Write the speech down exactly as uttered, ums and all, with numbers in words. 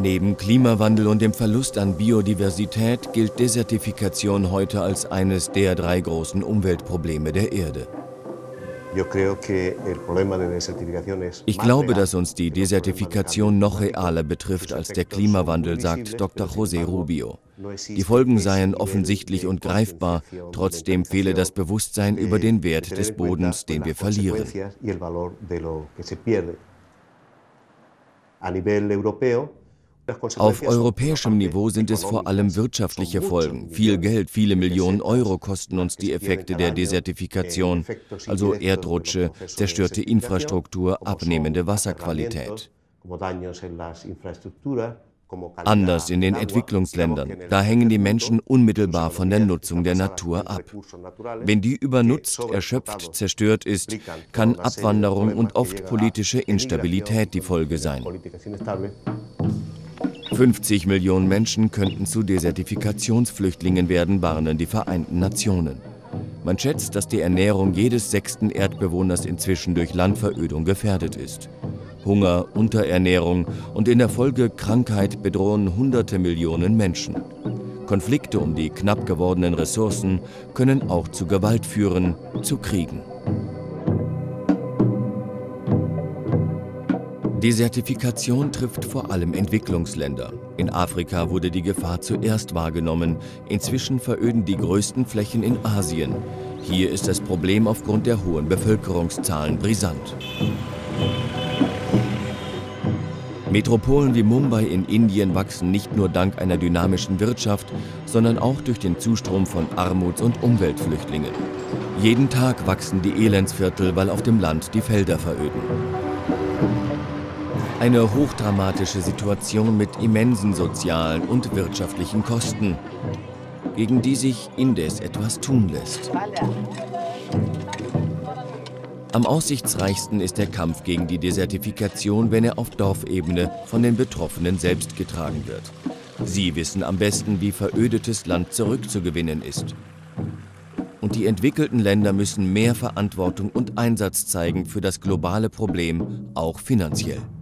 Neben Klimawandel und dem Verlust an Biodiversität gilt Desertifikation heute als eines der drei großen Umweltprobleme der Erde. Ich glaube, dass uns die Desertifikation noch realer betrifft als der Klimawandel, sagt Doktor José Rubio. Die Folgen seien offensichtlich und greifbar, trotzdem fehle das Bewusstsein über den Wert des Bodens, den wir verlieren. Auf europäischem Niveau sind es vor allem wirtschaftliche Folgen. Viel Geld, viele Millionen Euro kosten uns die Effekte der Desertifikation, also Erdrutsche, zerstörte Infrastruktur, abnehmende Wasserqualität. Anders in den Entwicklungsländern. Da hängen die Menschen unmittelbar von der Nutzung der Natur ab. Wenn die übernutzt, erschöpft, zerstört ist, kann Abwanderung und oft politische Instabilität die Folge sein. fünfzig Millionen Menschen könnten zu Desertifikationsflüchtlingen werden, warnen die Vereinten Nationen. Man schätzt, dass die Ernährung jedes sechsten Erdbewohners inzwischen durch Landverödung gefährdet ist. Hunger, Unterernährung und in der Folge Krankheit bedrohen hunderte Millionen Menschen. Konflikte um die knapp gewordenen Ressourcen können auch zu Gewalt führen, zu Kriegen. Desertifikation trifft vor allem Entwicklungsländer. In Afrika wurde die Gefahr zuerst wahrgenommen. Inzwischen veröden die größten Flächen in Asien. Hier ist das Problem aufgrund der hohen Bevölkerungszahlen brisant. Metropolen wie Mumbai in Indien wachsen nicht nur dank einer dynamischen Wirtschaft, sondern auch durch den Zustrom von Armuts- und Umweltflüchtlingen. Jeden Tag wachsen die Elendsviertel, weil auf dem Land die Felder veröden. Eine hochdramatische Situation mit immensen sozialen und wirtschaftlichen Kosten, gegen die sich indes etwas tun lässt. Am aussichtsreichsten ist der Kampf gegen die Desertifikation, wenn er auf Dorfebene von den Betroffenen selbst getragen wird. Sie wissen am besten, wie verödetes Land zurückzugewinnen ist. Und die entwickelten Länder müssen mehr Verantwortung und Einsatz zeigen für das globale Problem, auch finanziell.